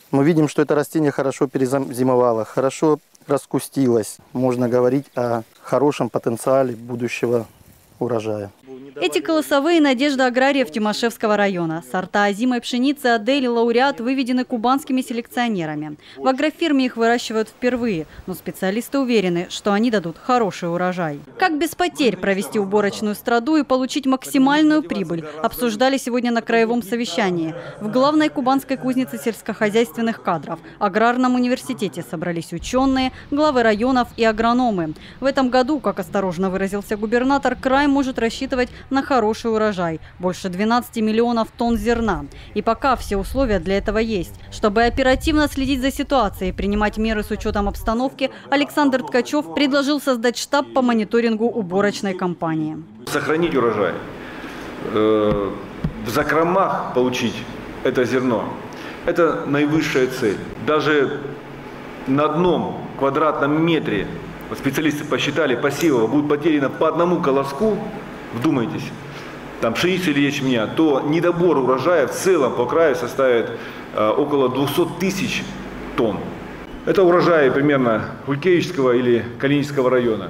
Мы видим, что это растение хорошо перезимовало, хорошо раскустилось. Можно говорить о хорошем потенциале будущего урожая. Эти колосовые – надежда аграриев Тимошевского района. Сорта озимой пшеницы «Адель» и «Лауреат» выведены кубанскими селекционерами. В агрофирме их выращивают впервые, но специалисты уверены, что они дадут хороший урожай. Как без потерь провести уборочную страду и получить максимальную прибыль, обсуждали сегодня на краевом совещании. В главной кубанской кузнице сельскохозяйственных кадров – Аграрном университете собрались ученые, главы районов и агрономы. В этом году, как осторожно выразился губернатор, край может рассчитывать на хороший урожай – больше 12 миллионов тонн зерна. И пока все условия для этого есть. Чтобы оперативно следить за ситуацией и принимать меры с учетом обстановки, Александр Ткачев предложил создать штаб по мониторингу уборочной кампании. Сохранить урожай, в закромах получить это зерно – это наивысшая цель. Даже на одном квадратном метре, специалисты посчитали, посевов будет потеряно по одному колоску, вдумайтесь, там пшеницы или ячменя, то недобор урожая в целом по краю составит около 200 тысяч тонн. Это урожаи примерно Гулькевичского или Калининского района.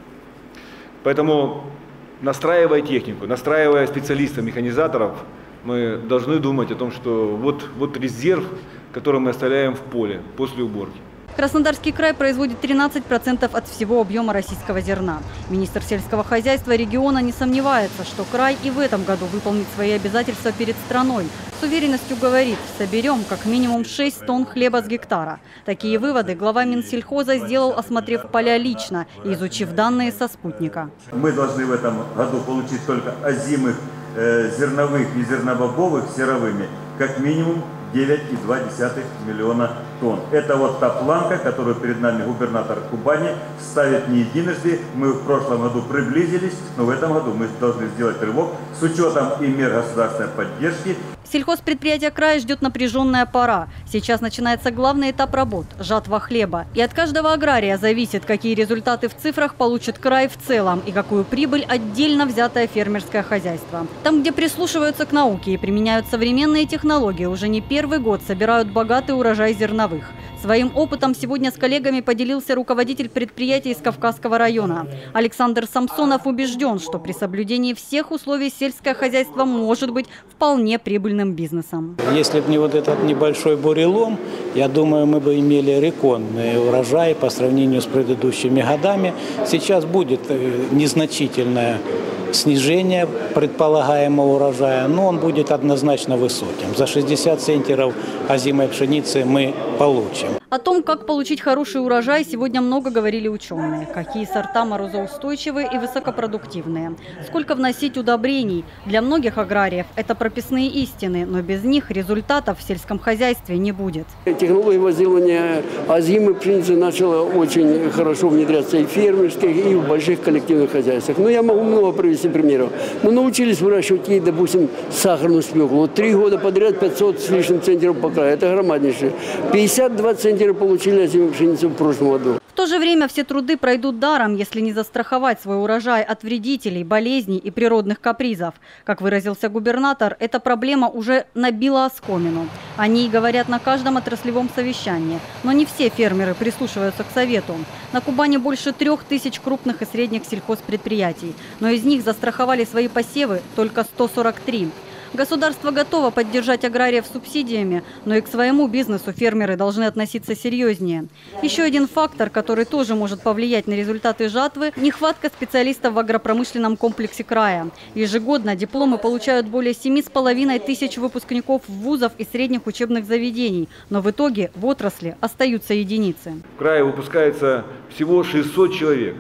Поэтому, настраивая технику, настраивая специалистов, механизаторов, мы должны думать о том, что вот резерв, который мы оставляем в поле после уборки. Краснодарский край производит 13% от всего объема российского зерна. Министр сельского хозяйства региона не сомневается, что край и в этом году выполнит свои обязательства перед страной. С уверенностью говорит, соберем как минимум 6 тонн хлеба с гектара. Такие выводы глава Минсельхоза сделал, осмотрев поля лично и изучив данные со спутника. Мы должны в этом году получить только озимых, зерновых и зернобобовых серовыми как минимум 9,2 миллиона тонн. Это вот та планка, которую перед нами губернатор Кубани ставит не единожды. Мы в прошлом году приблизились, но в этом году мы должны сделать рывок с учетом и мер государственной поддержки. Сельхозпредприятие края ждет напряженная пора. Сейчас начинается главный этап работ – жатва хлеба. И от каждого агрария зависит, какие результаты в цифрах получит край в целом и какую прибыль отдельно взятое фермерское хозяйство. Там, где прислушиваются к науке и применяют современные технологии, уже не первый год собирают богатый урожай зерновых. Своим опытом сегодня с коллегами поделился руководитель предприятия из Кавказского района. Александр Самсонов убежден, что при соблюдении всех условий сельское хозяйство может быть вполне прибыльным бизнесом. Если бы не вот этот небольшой бурелом, я думаю, мы бы имели рекордный урожай по сравнению с предыдущими годами. Сейчас будет незначительное снижение предполагаемого урожая, но он будет однозначно высоким. За 60 центнеров озимой пшеницы мы получим. О том, как получить хороший урожай, сегодня много говорили ученые. Какие сорта морозоустойчивые и высокопродуктивные. Сколько вносить удобрений. Для многих аграриев это прописные истины, но без них результатов в сельском хозяйстве не будет. Технология возделывания озимой пшеницы начала очень хорошо внедряться и в фермерских, и в больших коллективных хозяйствах. Но я могу много привести примеров. Мы научились выращивать ей, допустим, сахарную свеклу. Вот 3 года подряд 500 с лишним центнеров по краю. Это громаднейшее. 52 центнера получили озимую пшеницу в прошлом году. В то же время все труды пройдут даром, если не застраховать свой урожай от вредителей, болезней и природных капризов. Как выразился губернатор, эта проблема уже набила оскомину. О ней говорят на каждом отраслевом совещании. Но не все фермеры прислушиваются к совету. На Кубани больше 3000 крупных и средних сельхозпредприятий. Но из них застраховали свои посевы только 143. Государство готово поддержать аграриев субсидиями, но и к своему бизнесу фермеры должны относиться серьезнее. Еще один фактор, который тоже может повлиять на результаты жатвы – нехватка специалистов в агропромышленном комплексе края. Ежегодно дипломы получают более 7500 выпускников вузов и средних учебных заведений, но в итоге в отрасли остаются единицы. В крае выпускается всего 600 человек,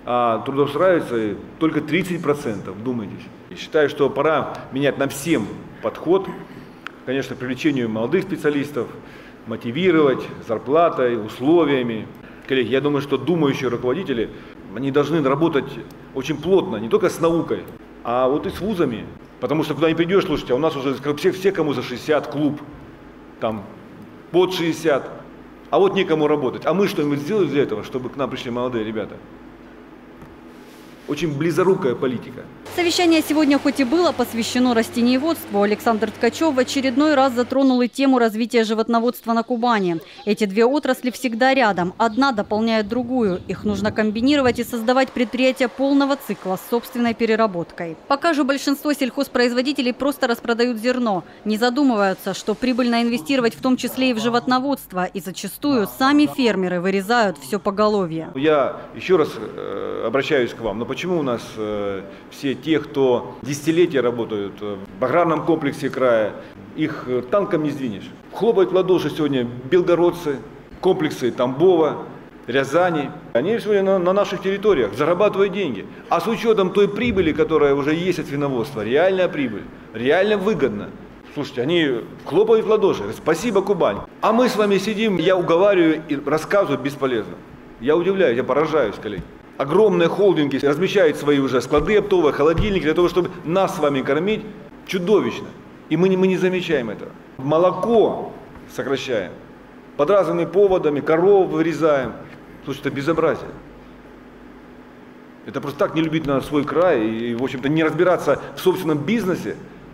а трудоустраивается только 30%, вдумайтесь. Считаю, что пора менять нам всем подход, конечно, к привлечению молодых специалистов, мотивировать зарплатой, условиями. Коллеги, я думаю, что думающие руководители, они должны работать очень плотно, не только с наукой, а вот и с вузами. Потому что куда не придешь, слушайте, а у нас уже все кому за 60, клуб, там, под 60, а вот некому работать. А мы что-нибудь сделали для этого, чтобы к нам пришли молодые ребята? Очень близорукая политика. Совещание сегодня хоть и было посвящено растениеводству, Александр Ткачев в очередной раз затронул и тему развития животноводства на Кубани. Эти две отрасли всегда рядом, одна дополняет другую. Их нужно комбинировать и создавать предприятия полного цикла с собственной переработкой. Пока же большинство сельхозпроизводителей просто распродают зерно, не задумываются, что прибыльно инвестировать в том числе и в животноводство, и зачастую сами фермеры вырезают все поголовье. Я еще раз обращаюсь к вам, но почему у нас все те, кто десятилетия работают в аграрном комплексе края, их танком не сдвинешь. Хлопают в ладоши сегодня белгородцы, комплексы Тамбова, Рязани. Они сегодня на наших территориях зарабатывают деньги. А с учетом той прибыли, которая уже есть от свиноводства, реальная прибыль, реально выгодно. Слушайте, они хлопают в ладоши. Спасибо, Кубань. А мы с вами сидим, я уговариваю и рассказываю бесполезно. Я удивляюсь, я поражаюсь, коллеги. Огромные холдинги размещают свои уже склады оптовые, холодильники для того, чтобы нас с вами кормить. Чудовищно. И мы не замечаем этого. Молоко сокращаем. Под разными поводами, коров вырезаем. Слушайте, это безобразие. Это просто так не любить на свой край и, в общем-то, не разбираться в собственном бизнесе,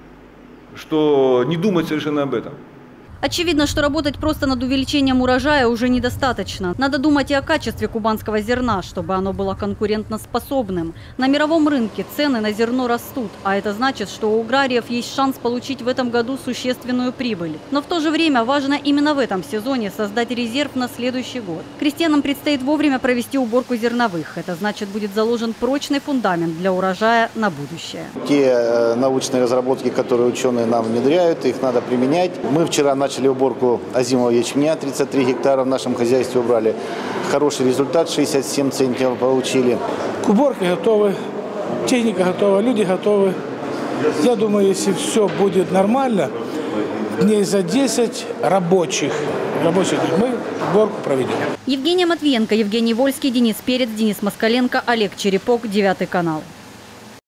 что не думать совершенно об этом. Очевидно, что работать просто над увеличением урожая уже недостаточно. Надо думать и о качестве кубанского зерна, чтобы оно было конкурентоспособным. На мировом рынке цены на зерно растут, а это значит, что у аграриев есть шанс получить в этом году существенную прибыль. Но в то же время важно именно в этом сезоне создать резерв на следующий год. Крестьянам предстоит вовремя провести уборку зерновых. Это значит, будет заложен прочный фундамент для урожая на будущее. Те научные разработки, которые ученые нам внедряют, их надо применять. Мы вчера начали уборку озимого ячменя, 33 гектара в нашем хозяйстве убрали. Хороший результат, 67 центнеров получили. К уборке готовы, техника готова, люди готовы. Я думаю, если все будет нормально, дней за 10 рабочих мы уборку проведем. Евгения Матвиенко, Евгений Вольский, Денис Перец, Денис Москаленко, Олег Черепок, 9 канал.